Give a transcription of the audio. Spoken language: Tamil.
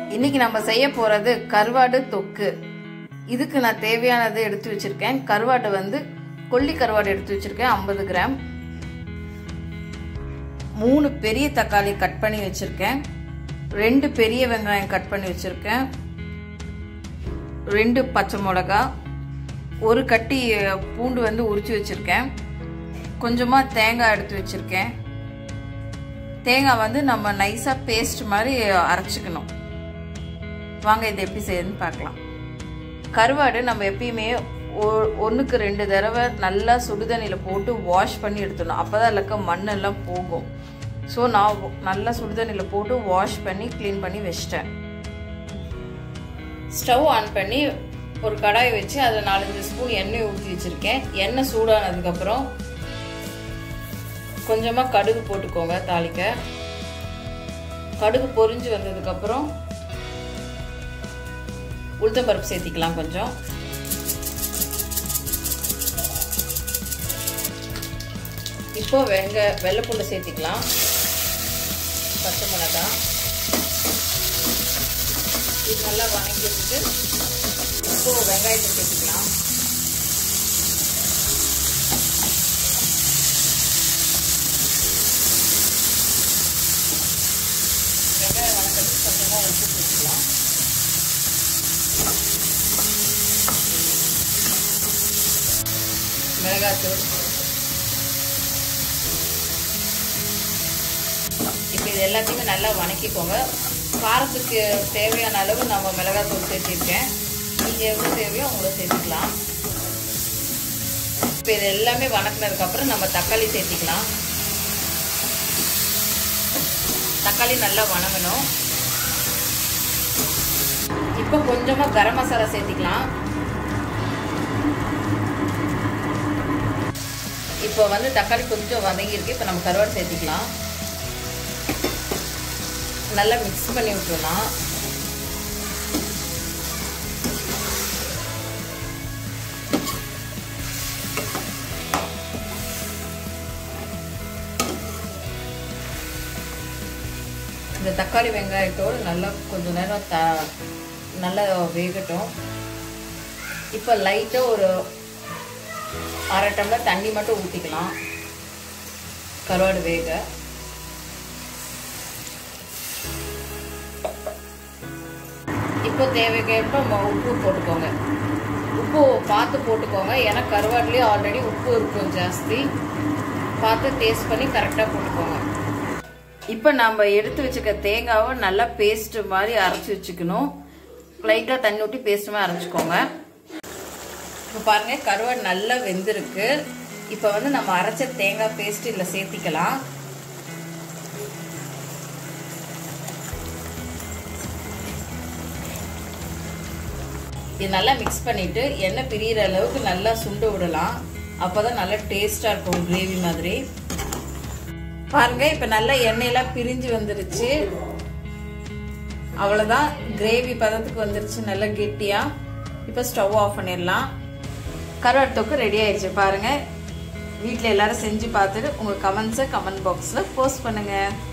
இன்னைக்கு நம்ம செய்ய போறது கருவாடு தொக்கு. இதுக்கு நான் தேவையானது எடுத்து வச்சிருக்கேன். கருவாடு வந்து கொல்லி கருவாடு எடுத்து வச்சிருக்கேன் 50 கிராம். 3 பெரிய தக்காளி கட் பண்ணி வச்சிருக்கேன். 2 பெரிய வெங்காயம் கட் பண்ணி வச்சிருக்கேன். 2 பச்சை மிளகாய், 1 கட்டி பூண்டு வந்து உரிச்சு வச்சிருக்கேன். கொஞ்சமா தேங்காய் எடுத்து வச்சிருக்கேன். தேங்காய் வந்து நம்ம நைஸா பேஸ்ட் மாதிரி அரைச்சுக்கணும். வாங்க இதை எப்படி செய்யணும்னு பார்க்கலாம். கருவாடு நம்ம எப்பயுமே 1க்கு 2 தடவை நல்லா சுடுதண்ணியில் போட்டு வாஷ் பண்ணி எடுத்துடணும். அப்போதான் இருக்க மண்ணெல்லாம் போகும். ஸோ நான் நல்லா சுடுதண்ணியில் போட்டு வாஷ் பண்ணி க்ளீன் பண்ணி வச்சிட்டேன். ஸ்டவ் ஆன் பண்ணி ஒரு கடாய் வச்சு அதில் 4-5 ஸ்பூன் எண்ணெய் ஊற்றி வச்சுருக்கேன். எண்ணெய் சூடானதுக்கப்புறம் கொஞ்சமாக கடுகு போட்டுக்கோங்க. தாளிக்க கடுகு பொரிஞ்சு வந்ததுக்கப்புறம் உளுத்தம்பருப்பு சேர்த்திக்கலாம். கொஞ்சம் இப்போ வெள்ளைப்பூண்டை சேர்த்திக்கலாம். பச்சை மிளகாய் இது நல்லா வணங்கிட்டு இப்போ வெங்காயத்தை சேர்த்திக்கலாம். வெங்காயம் வணக்கிறதுக்கு கொஞ்சமாக உப்பு சேர்த்திக்கலாம். மிளகாத்தூள். இப்போ இது எல்லாத்தையுமே நல்லா வணக்கிக்கோங்க. காரத்துக்கு தேவையான அளவு நம்ம மிளகாத்தூள் சேர்த்திருக்கேன். நீங்கள் எவ்வளோ தேவையோ அவங்கள சேர்த்துக்கலாம். இப்போ இது எல்லாமே வணக்கினதுக்கப்புறம் நம்ம தக்காளி சேர்த்திக்கலாம். தக்காளி நல்லா வணங்கணும். இப்போ கொஞ்சமாக கரம் மசாலா சேர்த்திக்கலாம். இப்போ வந்து தக்காளி கொஞ்சம் வதங்கியிருக்கு. இப்போ நம்ம கருவாடு சேர்த்திக்கலாம். நல்லா மிக்ஸ் பண்ணி விட்டுறலாம். இந்த தக்காளி வெங்காயத்தோடு நல்லா கொஞ்சம் நேரம் நல்லா வேகட்டும். இப்போ லைட்டாக ஒரு 1/2 டம்ளர் தண்ணி மட்டும் ஊற்றிக்கலாம் கருவாடு வேக. இப்போ தேவைக்கேற்ப உப்பு போட்டுக்கோங்க. உப்பு பார்த்து போட்டுக்கோங்க. ஏன்னா கருவாடுலேயே ஆல்ரெடி உப்பு இருக்கும் ஜாஸ்தி. பார்த்து டேஸ்ட் பண்ணி கரெக்டாக போட்டுக்கோங்க. இப்போ நம்ம எடுத்து வச்சுக்க தேங்காவை நல்லா பேஸ்ட் மாதிரி அரைச்சி வச்சுக்கணும். லைட்டாக தண்ணி ஊற்றி பேஸ்ட் மாதிரி அரைச்சிக்கோங்க. இப்போ பாருங்க கருவாடு நல்லா வெந்திருக்கு. இப்போ வந்து நம்ம அரைச்ச தேங்காய் பேஸ்ட் இதில் சேர்த்திக்கலாம். இது நல்லா மிக்ஸ் பண்ணிட்டு எண்ணெய் பிரியிற அளவுக்கு நல்லா சுண்ட விடலாம். அப்போதான் நல்லா டேஸ்டா இருக்கும் கிரேவி மாதிரி. பாருங்க இப்போ நல்லா எண்ணெயெல்லாம் பிரிஞ்சு வந்துருச்சு. அவ்வளோதான், கிரேவி பதத்துக்கு வந்துருச்சு நல்லா கெட்டியா. இப்போ ஸ்டவ் ஆஃப் பண்ணிடலாம். கருவாடு தொக்கு ரெடி ஆயிடுச்சு. பாருங்க, வீட்டில் எல்லாரும் செஞ்சு பார்த்துட்டு உங்கள் கமெண்ட்ஸை கமெண்ட் பாக்ஸில் போஸ்ட் பண்ணுங்க.